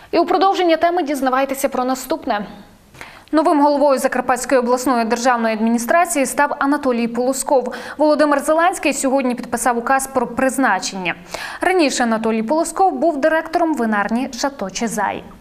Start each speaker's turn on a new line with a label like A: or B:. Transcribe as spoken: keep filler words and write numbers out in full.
A: І у продовження теми дізнавайтеся про наступне. Новим головою Закарпатської обласної державної адміністрації став Анатолій Полосков. Володимир Зеленський сьогодні підписав указ про призначення. Раніше Анатолій Полосков був директором винарні «Шато Чезай».